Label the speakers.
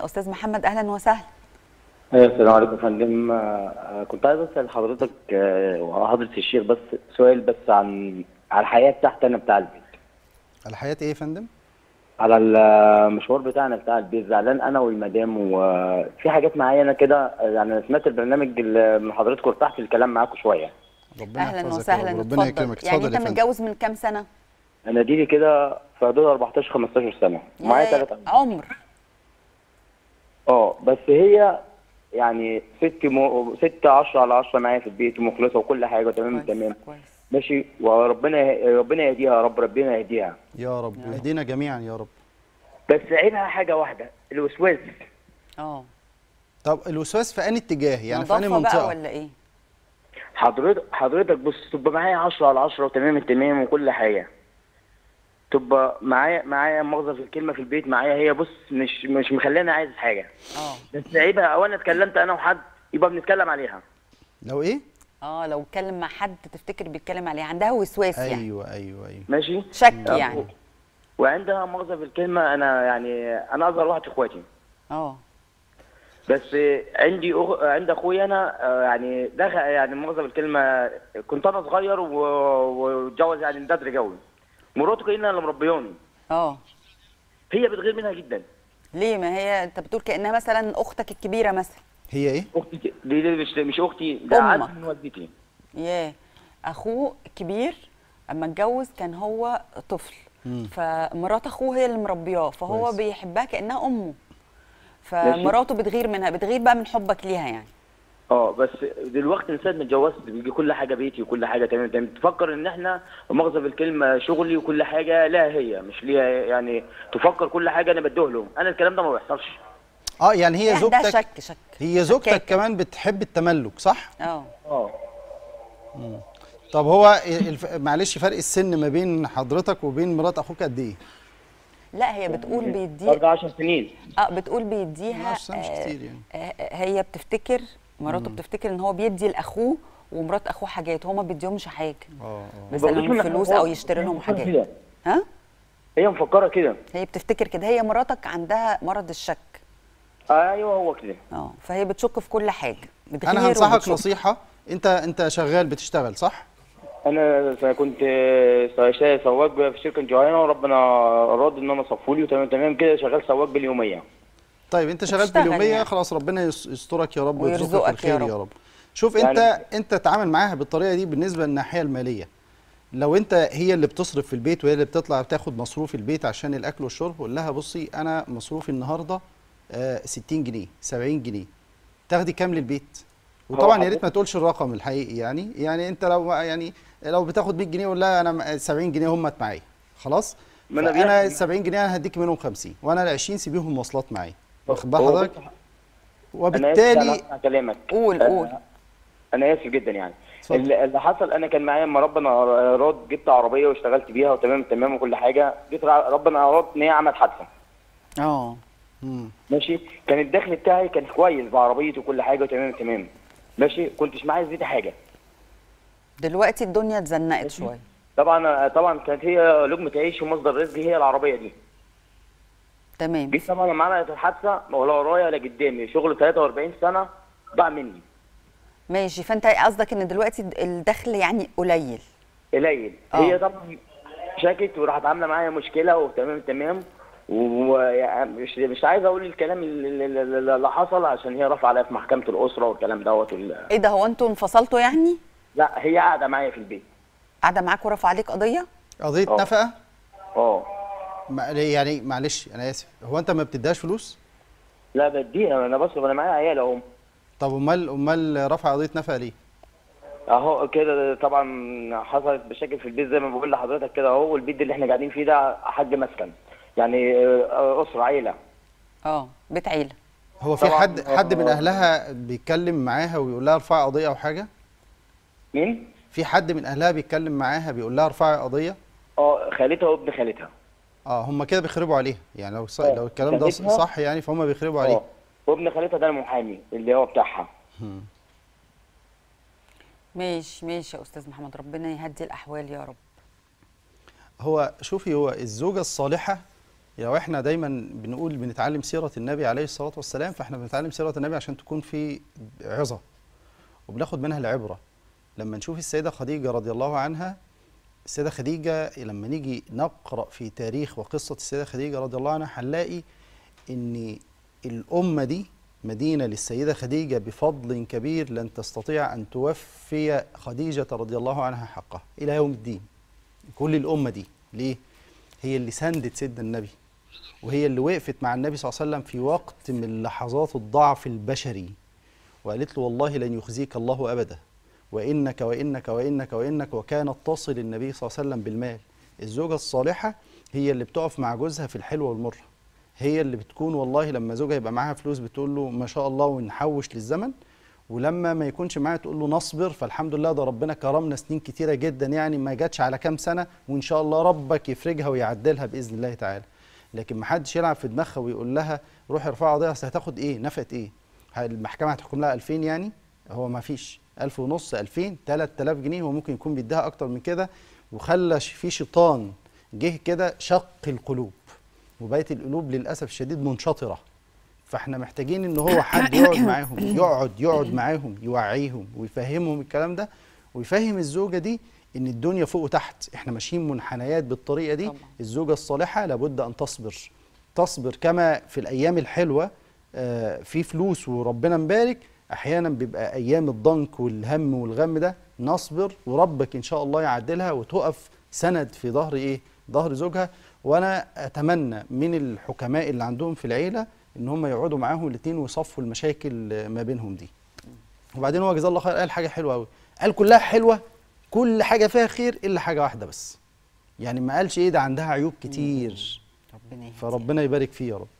Speaker 1: استاذ محمد، اهلا وسهلا.
Speaker 2: السلام عليكم يا فندم. كنت عايز اسال حضرتك وحضرة الشيخ بس سؤال بس عن الحياه بتاعتي انا بتاع البيت.
Speaker 3: على حياة ايه يا فندم؟
Speaker 2: على المشوار بتاعنا بتاع البيت، زعلان انا والمدام وفي حاجات معايا انا كده. يعني أنا سمعت البرنامج من حضرتكم، ارتحت الكلام معاكم شويه.
Speaker 3: ربنا
Speaker 1: اهلا
Speaker 3: يحفظك يا
Speaker 1: وسهلا،
Speaker 3: رب، ربنا
Speaker 1: اتفضل.
Speaker 3: يكرمك.
Speaker 1: يعني
Speaker 3: اتفضل
Speaker 1: انت
Speaker 3: يا فندم.
Speaker 1: متجوز من كام سنه؟
Speaker 2: انا دي كده في حدود 14 15 سنه ومعايا
Speaker 1: يا
Speaker 2: 3
Speaker 1: عمر.
Speaker 2: بس هي يعني ست 10 على 10 معايا في البيت ومخلصه وكل حاجه تمام
Speaker 1: كويس
Speaker 2: تمام.
Speaker 1: كويس.
Speaker 2: ماشي، ربنا يهديها يا رب، ربنا يهديها.
Speaker 3: يا رب يهدينا جميعا يا رب.
Speaker 2: بس عيبها حاجه واحده، الوسواس.
Speaker 1: اه،
Speaker 3: طب الوسواس في انهي اتجاه؟ يعني في انهي
Speaker 1: نظافه بقى
Speaker 3: منطقة؟
Speaker 1: ولا ايه؟
Speaker 2: حضرتك بص، تبقى معايا 10 على 10 وتمام التمام وكل حاجه، تبقى معايا مؤاخذه في الكلمه في البيت معايا، هي بص مش مخلاني عايز حاجه.
Speaker 1: اه
Speaker 2: بس عيبها او انا اتكلمت انا وحد يبقى بنتكلم عليها.
Speaker 3: لو ايه؟
Speaker 1: لو اتكلم مع حد تفتكر بيتكلم عليه، عندها وسواس يعني.
Speaker 3: ايوه ايوه ايوه.
Speaker 2: ماشي،
Speaker 1: شك يعني.
Speaker 2: وعندها مؤاخذه في الكلمه، انا اصغر واحد في اخواتي.
Speaker 1: اه
Speaker 2: بس عند اخويا انا، يعني دخل يعني مؤاخذه بالكلمه، كنت انا صغير واتجوز يعني من بدري قوي. مراته كأنها اللي مربياني،
Speaker 1: اه.
Speaker 2: هي بتغير منها جدا.
Speaker 1: ليه؟ ما هي انت بتقول كأنها مثلا اختك الكبيره مثلا.
Speaker 3: هي ايه؟
Speaker 2: اختي دي مش اختي، ده
Speaker 1: أمك.
Speaker 2: عز من والدتي.
Speaker 1: ياه. اخوه كبير اما اتجوز كان هو طفل، فمرات اخوه هي اللي مربياه، فهو
Speaker 3: كويس.
Speaker 1: بيحبها كأنها امه،
Speaker 2: ماشي.
Speaker 1: فمراته بتغير منها، بتغير بقى من حبك ليها يعني.
Speaker 2: بس دلوقتي من ساعه ما اتجوزت بيجي كل حاجه بيتي وكل حاجه تمام تمام، تفكر ان احنا مؤاخذه بالكلمه شغلي وكل حاجه، لا هي مش ليها، يعني تفكر كل حاجه انا بديه لهم، انا الكلام ده ما بيحصلش.
Speaker 3: يعني هي
Speaker 1: عندها
Speaker 3: زوجتك.
Speaker 1: شك
Speaker 3: هي زوجتك
Speaker 1: شكاكة.
Speaker 3: كمان بتحب التملك صح؟
Speaker 2: اه
Speaker 3: طب هو معلش، فرق السن ما بين حضرتك وبين مرات اخوك قد ايه؟
Speaker 1: لا هي بتقول بيديها.
Speaker 2: برضه 10 سنين.
Speaker 1: بتقول بيديها.
Speaker 3: 10 سنين مش كتير يعني.
Speaker 1: هي بتفتكر، مراته بتفتكر ان هو بيدي لاخوه ومرات اخوه حاجات، هو ما بيديهمش حاجه. مثلا فلوس او يشتري لهم حاجات.
Speaker 2: هي مفكره كده.
Speaker 1: هي بتفتكر كده. هي مراتك عندها مرض الشك.
Speaker 2: ايوه هو كده.
Speaker 1: فهي بتشك في كل حاجه،
Speaker 3: انا هنصحك نصيحه. انت شغال، بتشتغل صح؟
Speaker 2: انا كنت سواق في شركه جوهينه، وربنا اراد ان انا صفولي وتمام تمام كده، شغال سواق باليوميه.
Speaker 3: طيب انت شغال باليوميه
Speaker 1: يعني.
Speaker 3: خلاص، ربنا يسترك يا رب
Speaker 1: ويرزقك
Speaker 3: الخير يا رب. شوف
Speaker 2: يعني
Speaker 3: انت تعامل معاها بالطريقه دي بالنسبه للناحيه الماليه. لو انت هي اللي بتصرف في البيت وهي اللي بتطلع بتاخد مصروف البيت عشان الاكل والشرب، قول لها بصي انا مصروفي النهارده 60 جنيه 70 جنيه، تاخدي كام للبيت؟ وطبعا يا ريت ما تقولش الرقم الحقيقي، يعني انت لو بتاخد 100 جنيه قول لها انا 70 جنيه هم معايا خلاص، فانا 70 جنيه انا هديك منهم 50 وانا ال 20 سيبيهم مواصلات معايا، واخد بال حضرتك؟ وبالتالي
Speaker 2: انا كلامك
Speaker 1: قول.
Speaker 2: انا اسف جدا يعني. اللي حصل، انا كان معايا اما ربنا اراد جبت عربيه واشتغلت بيها وتمام تمام وكل حاجه، جيت ربنا اراد ان هي عملت حادثه. ماشي، كان الدخل بتاعي كان كويس بعربيتي وكل حاجه وتمام تمام. ماشي، كنتش معايا زيت حاجه.
Speaker 1: دلوقتي الدنيا اتزنقت شويه.
Speaker 2: طبعا كانت هي لقمه عيش ومصدر رزقي هي العربيه دي.
Speaker 1: تمام.
Speaker 2: جيت طبعا لما عملت الحادثه ولا ورايا ولا قدامي، شغل 43 سنه ضاع مني.
Speaker 1: ماشي، فانت قصدك ان دلوقتي الدخل يعني قليل.
Speaker 2: هي طبعا شاكت وراحت عامله معايا مشكله وتمام تمام، ومش عايز اقول الكلام اللي حصل عشان هي رافعه عليا في محكمه الاسره والكلام دوت
Speaker 1: ايه ده؟ هو انتوا انفصلتوا يعني؟
Speaker 2: لا هي قاعده معايا في البيت.
Speaker 1: قاعده معاك ورافعه عليك قضيه؟
Speaker 3: قضيه نفقه؟
Speaker 2: يعني
Speaker 3: معلش انا اسف، هو انت ما بتديهاش فلوس؟
Speaker 2: لا بديها، انا بصرف، انا معايا عيال اهو.
Speaker 3: طب امال رفع قضيه نفقه ليه؟
Speaker 2: اهو كده طبعا حصلت مشاكل في البيت زي ما بقول لحضرتك كده اهو، والبيت اللي احنا قاعدين فيه ده حاج مسكن، يعني اسره عيله.
Speaker 1: بيت عيله.
Speaker 3: هو في حد من اهلها بيتكلم معاها ويقول لها ارفعي قضيه او حاجه؟
Speaker 2: مين؟
Speaker 3: في حد من اهلها بيتكلم معاها بيقول لها ارفعي قضيه؟
Speaker 2: خالتها وابن خالتها.
Speaker 3: هم كده بيخربوا عليها يعني، لو الكلام ده صح يعني فهم بيخربوا عليها.
Speaker 2: وابن خالتها ده المحامي اللي هو بتاعها.
Speaker 1: ماشي يا استاذ محمد، ربنا يهدي الاحوال يا رب.
Speaker 3: هو شوفي، هو الزوجه الصالحه لو احنا دايما بنقول بنتعلم سيره النبي عليه الصلاه والسلام، فاحنا بنتعلم سيره النبي عشان تكون في عظه وبناخد منها العبره. لما نشوف السيده خديجه رضي الله عنها، السيده خديجه لما نيجي نقرا في تاريخ وقصه السيده خديجه رضي الله عنها هنلاقي ان الامه دي مدينه للسيده خديجه بفضل كبير لن تستطيع ان توفي خديجه رضي الله عنها حقها الى يوم الدين. كل الامه دي ليه؟ هي اللي سندت سيدنا النبي، وهي اللي وقفت مع النبي صلى الله عليه وسلم في وقت من لحظات الضعف البشري، وقالت له والله لن يخزيك الله أبدا، وإنك وإنك وإنك وإنك، وكانت تصل النبي صلى الله عليه وسلم بالمال. الزوجة الصالحة هي اللي بتقف مع جوزها في الحلوة والمرة، هي اللي بتكون والله لما زوجها يبقى معاها فلوس بتقول له ما شاء الله ونحوش للزمن، ولما ما يكونش معاها تقول له نصبر، فالحمد لله ده ربنا كرمنا سنين كتيرة جدا، يعني ما جاتش على كام سنة، وإن شاء الله ربك يفرجها ويعدلها بإذن الله تعالى. لكن ما حدش يلعب في دماغها ويقول لها روحي ارفعي قضيه، اصل هتاخد ايه؟ نفقه ايه؟ المحكمه هتحكم لها 2000، يعني هو ما فيش 1500 2000 3000 جنيه، هو ممكن يكون بيديها اكتر من كده. وخلى في شيطان جه كده شق القلوب، وبقت القلوب للاسف الشديد منشطره. فاحنا محتاجين ان هو حد يقعد معاهم، يقعد معاهم يوعيهم ويفهمهم الكلام ده، ويفهم الزوجه دي ان الدنيا فوق وتحت، احنا ماشيين منحنيات بالطريقه دي طبعا. الزوجه الصالحه لابد ان تصبر كما في الايام الحلوه في فلوس وربنا مبارك، احيانا بيبقى ايام الضنك والهم والغم ده نصبر، وربك ان شاء الله يعدلها وتقف سند في ظهر ظهر زوجها. وانا اتمنى من الحكماء اللي عندهم في العيله ان هم يقعدوا معاهم الاثنين ويصفوا المشاكل ما بينهم دي. وبعدين هو جزاه الله خير قال حاجه حلوه قوي، قال كلها حلوه، كل حاجة فيها خير إلا حاجة واحدة بس. يعني ما قالش ده عندها عيوب كتير، فربنا يبارك فيه يا رب.